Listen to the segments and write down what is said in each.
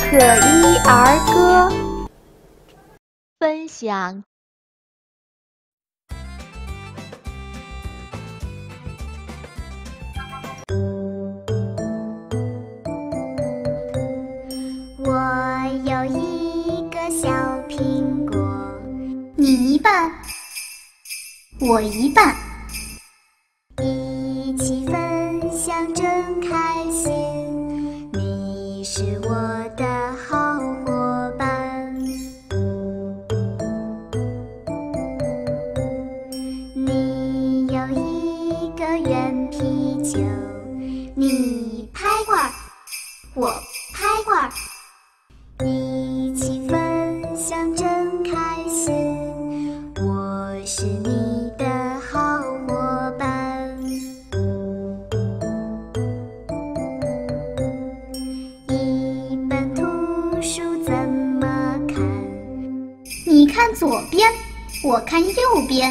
可依儿歌， 分享。 我有一个小苹果， 你一半，我一半， 一起分享真开心。你是我的好伙伴，你有一个圆啤酒，你拍罐儿，我拍罐儿。一起分享真开心，我是你的好伙伴。一本图书怎么看？ 你看左边，我看右边。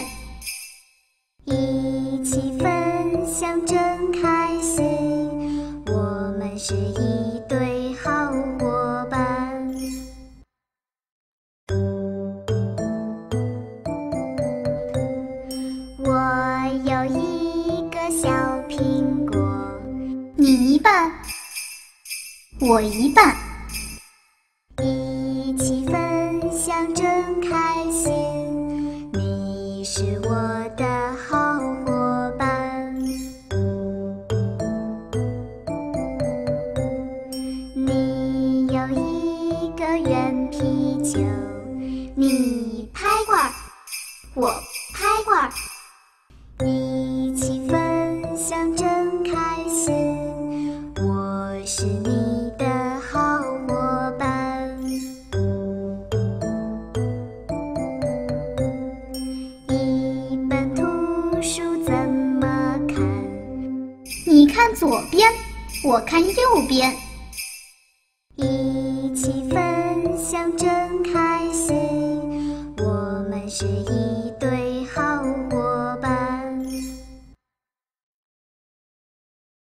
一起分享真开心，我们是一对好伙伴。我有一个小苹果， 你一半，我一半， 一起分享真开心。你是我的好伙伴，你有一个圆啤酒，你拍罐儿，我拍罐儿。一起分享真开心，我是你的好伙伴。一本图书怎么看？ 你看左边，我看右边。 一起分享真开心，我们是一